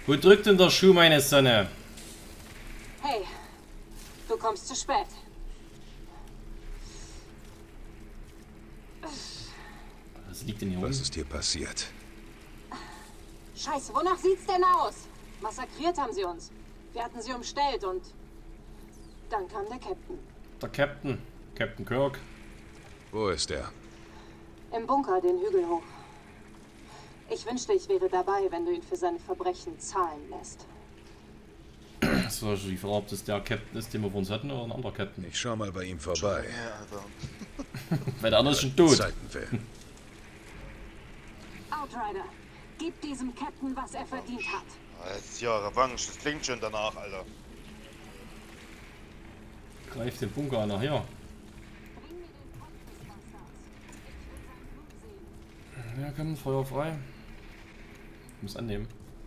Wo drückt denn der Schuh, meine Sonne? Hey, du kommst zu spät. Was liegt denn hier Was rum? ist hier passiert? Scheiße, wonach sieht's denn aus? Massakriert haben sie uns. Wir hatten sie umstellt und dann kam der Captain. Der Captain. Captain Kirk. Wo ist er? Im Bunker den Hügel hoch. Ich wünschte, ich wäre dabei, wenn du ihn für seine Verbrechen zahlen lässt. Das war schon die Frage, ob das der Captain ist, den wir vor uns hatten, oder ein anderer Captain. Ich schau mal bei ihm vorbei. Ja, Alter. Weil der andere ist schon tot. Zeiten will. Outrider, gib diesem Captain, was er verdient hat. Jetzt ja, Revanche, das klingt schon danach, Alter. Greif den Bunker an, nachher. Bring mir den Kopf des Bastards. Ich will sein Blut sehen. Ja, komm, Feuer frei. Ich muss annehmen.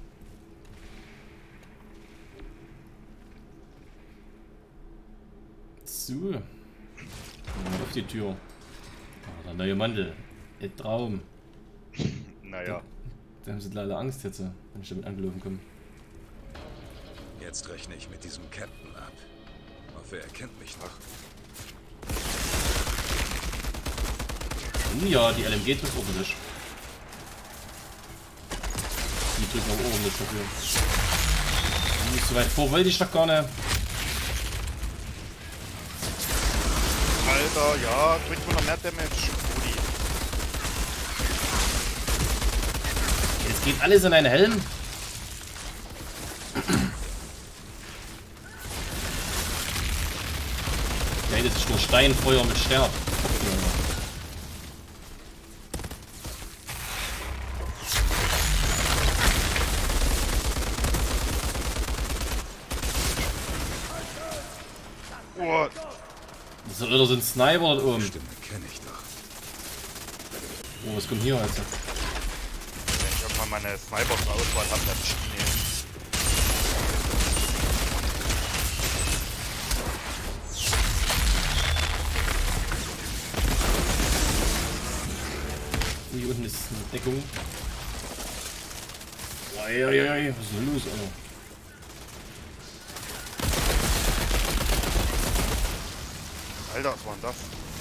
So. Mal auf die Tür. Ah, der neue Mantel. Ein Traum. Naja. Da haben sie leider Angst jetzt, wenn ich damit angelaufen komme. Jetzt rechne ich mit diesem Captain ab. Hoffe, er kennt mich noch. Ja, die LMG drückt ordentlich. Die drücken auch ordentlich dafür. Nicht so weit vor wollte ich doch gar nicht. Alter, ja, kriegt man noch mehr Damage. Rudi. Jetzt geht alles in einen Helm. Ja, das ist nur Steinfeuer mit Stern. Oh, Das ist oder so ein Sniper dort oben. Stimme kenne ich doch. Oh, was kommt hier jetzt? wenn ich irgendwann meine Sniper zur Auswahl habe, dann ich die nehmen. Hier unten ist eine Deckung. Uiuiui, was ist denn los, Alter? Alter, was war denn das?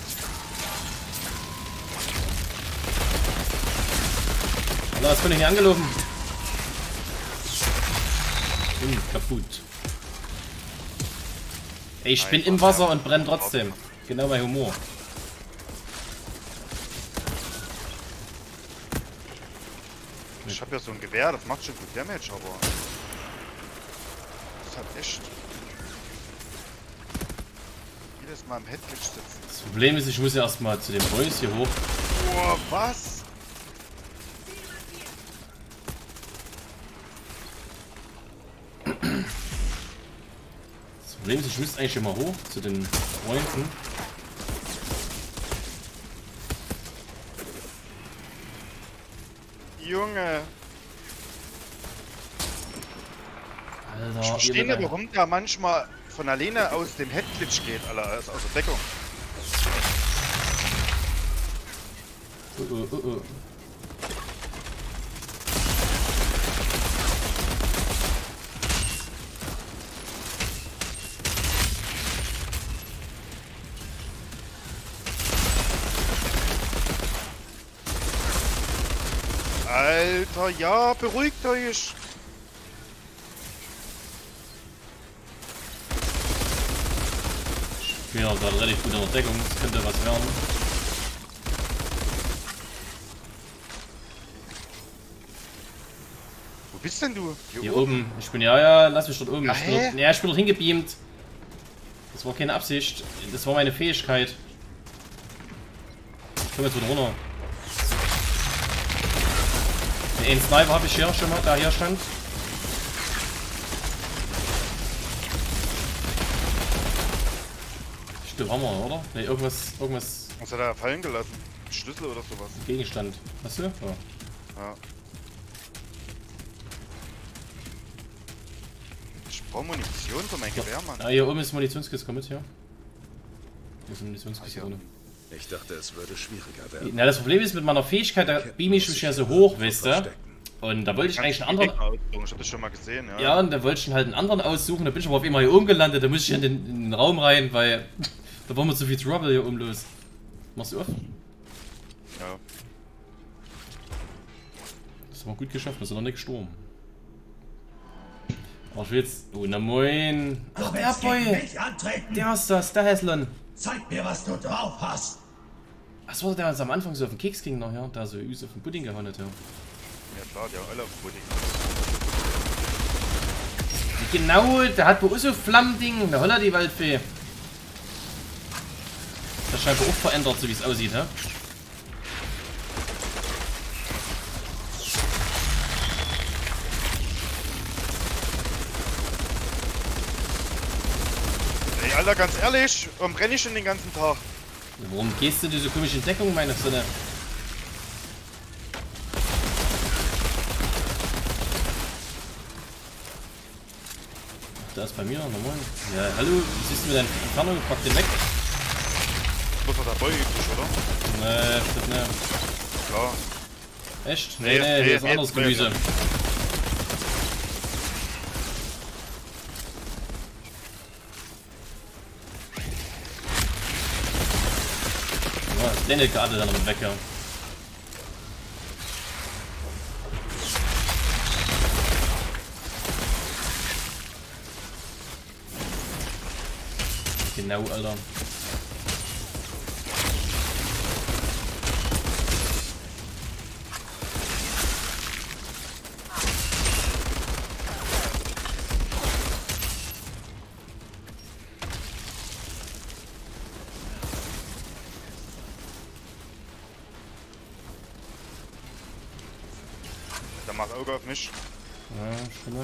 Alter, was bin ich hier angelaufen? Kaputt. Ey, ich bin im Wasser und brenne trotzdem. Genau mein Humor. Ich habe ja so ein Gewehr, das macht schon gut Damage, aber das hat echt jedes Mal im Headglitch sitzen. Das Problem ist, ich muss ja erstmal zu dem Boys hier hoch. Boah, was? Das Problem ist, ich müsste eigentlich immer hoch zu den Freunden. Junge, Alter, ich ihr verstehe nicht, seid- warum der manchmal von alleine aus dem Headglitch geht, Alter, aus der Deckung. Oh. Alter, ja, beruhigt euch. Ich bin ja gerade relativ gut in der Deckung, das könnte was werden. Wo bist denn du? Hier oben. Ich bin ja, lass mich dort oben. Ja, Ich bin hä? dort, ja, ich bin dort hingebeamt. Das war keine Absicht. Das war meine Fähigkeit. Ich komme jetzt wieder runter. Den Sniper habe ich hier schon mal, da hier stand. Stimmt, haben wir, oder? Ne, irgendwas Was hat er fallen gelassen? Schlüssel oder sowas? Gegenstand. Hast du? Ja. Ja. Ich brauche Munition für mein Gewehr, Mann. Ah, hier oben ist Munitionskiste, komm mit hier. Hier ist eine Munitionskiste drin. Ich dachte, es würde schwieriger werden. Na, das Problem ist mit meiner Fähigkeit, da beam ich mich ja so hoch, weißt du? Und da wollte ich eigentlich einen anderen... Ich hab das schon mal gesehen, ja. Ja, und da wollte ich dann halt einen anderen aussuchen. Da bin ich aber auf einmal hier oben gelandet. Da muss ich in den Raum rein, weil da war mir zu viel Trouble hier oben los. Machst du auf? Ja. Das haben wir gut geschafft, wir sind noch nicht gestorben. Aber ich will jetzt... Oh, na moin. Ach, der Boy. Der ist das, der Häslon. Zeig mir, was du drauf hast. Ach, was war der uns am Anfang so auf den Keks ging noch, ja? Da so üs auf den Pudding gehauen hat, ja. Ja klar, die haben alle auf Pudding. Genau, der hat wohl auch so Flammending. Der Holla, die Waldfee. Das scheint auch verändert, so wie es aussieht, hä? Ey, Alter, ganz ehrlich, warum brenne ich denn den ganzen Tag? Warum gehst du diese komische Deckung, meine Sonne? Da ist bei mir, normal. Ja, hallo, wie siehst du mit deinem Entfernung? Pack den weg. Das war dabei üblich, oder? Nee, das ne. Klar. Echt? Nee, hier ist anderes Gemüse. Ja, das kleine gerade dann noch weg, ja. Genau, Alter. Der macht Auge auf mich. Ja, Stimme.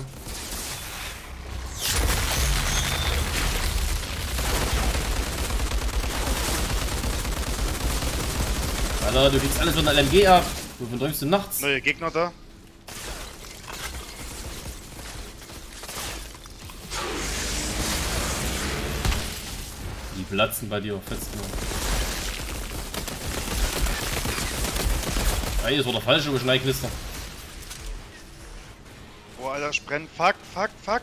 Alter, du kriegst alles von der LMG ab. Wovon drückst du nachts? Neue Gegner da. Die platzen bei dir fest. Ey, das war der falsche Beschneiknister. Oh, Alter, ich brenne. Fuck, fuck, fuck.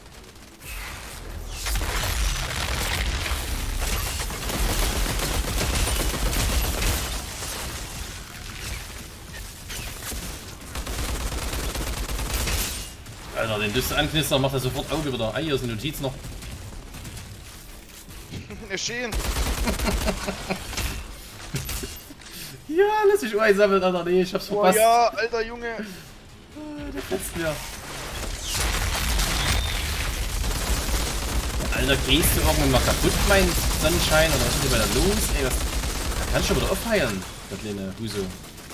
Alter, den düste Anknister macht er sofort Auge wieder. Ei, hier ist eine Notiz noch. Erschienen. Ja, lass dich einsammeln, Alter. Nee, ich hab's Oh verpasst. ja, alter Junge. Der fetzt mir. Alter, gehst du irgendwann mal kaputt, mein Sonnenschein? Oder was ist denn bei der los? Ey, was? Da kannst du schon wieder aufheilen, der kleine Huso.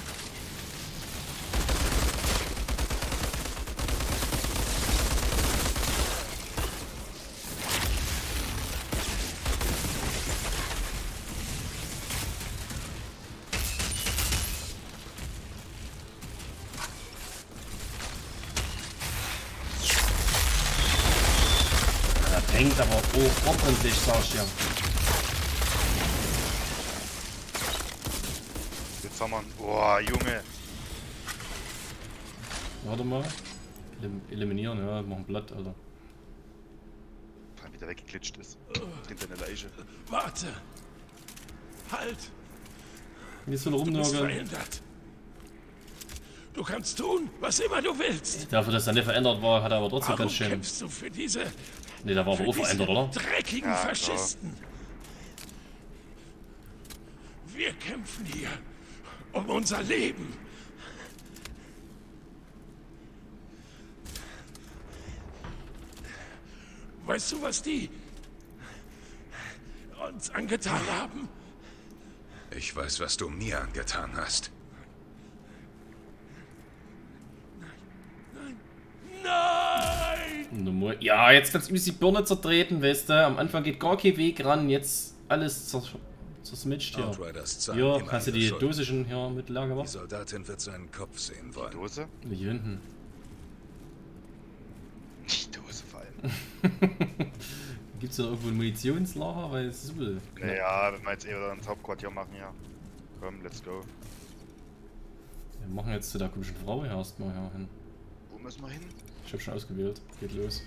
Hängt aber auch ordentlich, sag ich dir. Jetzt haben wir. Boah, Junge. Warte mal. Eliminieren, ja, machen Blatt, Alter. Wie der weggeklitscht ist. Hinter eine Leiche. Warte. Halt. Nicht so ein Du bist Rumnörgeln. verändert. Du kannst tun, was immer du willst. Dafür, dass er nicht verändert war, hat er aber trotzdem Warum ganz schön. kämpfst du für diese Ne, der war aber auch verändert, oder? dreckigen Ja, Faschisten? Wir kämpfen hier um unser Leben. Weißt du, was die uns angetan haben? Ich weiß, was du mir angetan hast. Nein! Ja, jetzt kannst du die Birne zertreten, weißt du. Am Anfang geht gar kein Weg ran, jetzt alles zersmitscht hier. Outriders Zahn Ja, im hast du die Angriff. Dose schon hier mit Lager Die gemacht? Soldatin wird seinen Kopf sehen wollen. Dose? Hier hinten. Die Dose fallen. Gibt's da irgendwo ein Munitionslager? Weil es ist so knapp. Naja, wenn wir jetzt eher ins Hauptquartier machen, ja. Komm, let's go. Ja, Wir machen jetzt zu der komischen Frau hier erstmal hin. Wo müssen wir hin? Ich habe schon ausgewählt. Geht los.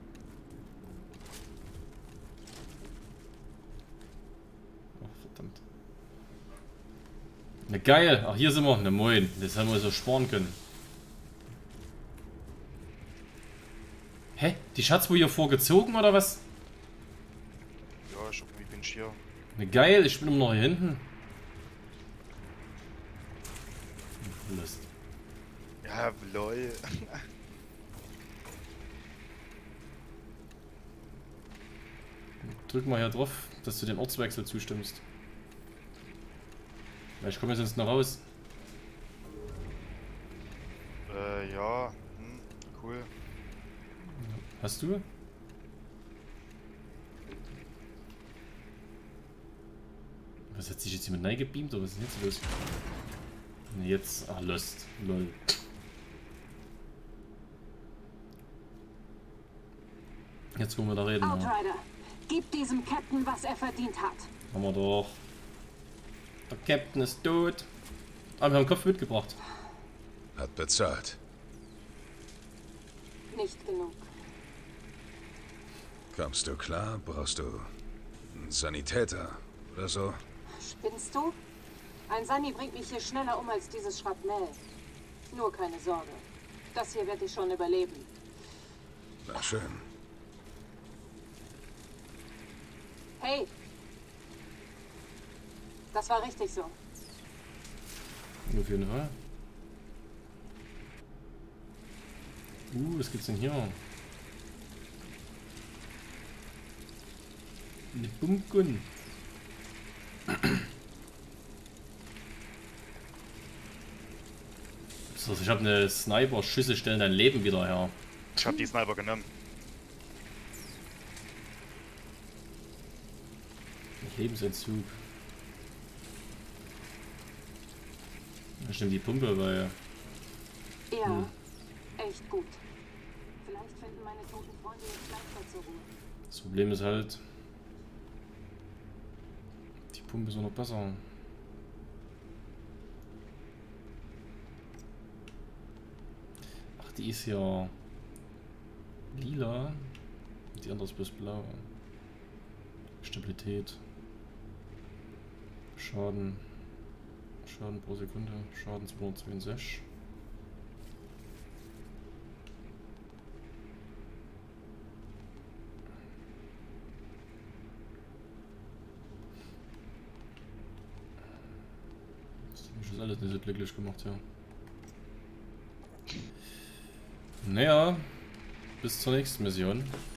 Ach, verdammt. Ne, geil. Ach, hier sind wir. Ne, moin. Das haben wir so sparen können. Hä? Die Schatz wohl hier vorgezogen oder was? Ja, ich bin hier. Ne, geil. Ich bin immer noch hier hinten. Lust. Ja, lol. Drück mal hier drauf, dass du den Ortswechsel zustimmst. Weil ich komme jetzt noch raus. Ja. Cool. Hast du? Was hat sich jetzt jemand reingebeamt oder was ist jetzt los? Ne, jetzt. Ach, Lust. Lol. Jetzt wollen wir da reden. Ja. Outrider, gib diesem Captain, was er verdient hat. Haben wir doch. Der Captain ist tot. Aber wir haben den Kopf mitgebracht. Hat bezahlt. Nicht genug. Kommst du klar? Brauchst du einen Sanitäter oder so? Spinnst du? Ein Sunny bringt mich hier schneller um als dieses Schrapnell. Nur keine Sorge. Das hier werde ich schon überleben. Na schön. Hey! Das war richtig so. Auf jeden Fall. Was gibt's denn hier? Eine Pumpgun. So, ich habe eine Sniper-Schüsse, stellen dein Leben wieder her. Ich hab die Sniper genommen. Lebensentzug. Ich nehme die Pumpe, weil... Ja, echt gut. Vielleicht finden meine toten Freunde jetzt leichter zur Ruhe. Das Problem ist halt... Die Pumpe ist auch noch besser. Ach, die ist ja... lila. Die andere ist bloß blau. Stabilität. Schaden. Schaden pro Sekunde. Schaden 262. Das ist alles nicht so glücklich gemacht, ja. Naja, bis zur nächsten Mission.